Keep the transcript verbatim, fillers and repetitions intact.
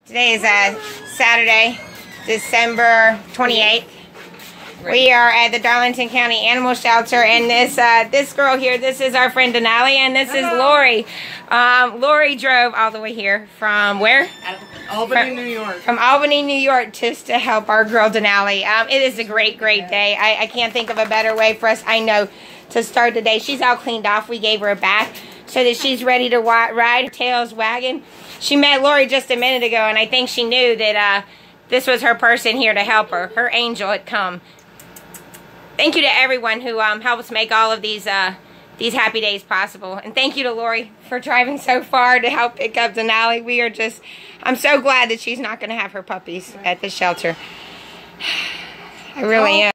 Today is uh, Saturday, December twenty-eighth. We are at the Darlington County Animal Shelter, and this uh, this girl here, this is our friend Denali, and this Hello. is Lori. Um, Lori drove all the way here from where? Albany, from, New York. From Albany, New York, just to help our girl Denali. Um, it is a great, great day. I, I can't think of a better way for us, I know, to start the day. She's all cleaned off. We gave her a bath so that she's ready to ride. Her tail's wagging. She met Lori just a minute ago, and I think she knew that uh, this was her person here to help her. Her angel had come. Thank you to everyone who um, helps make all of these uh, these happy days possible. And thank you to Lori for driving so far to help pick up Denali. We are just, I'm so glad that she's not going to have her puppies at the shelter. I really am.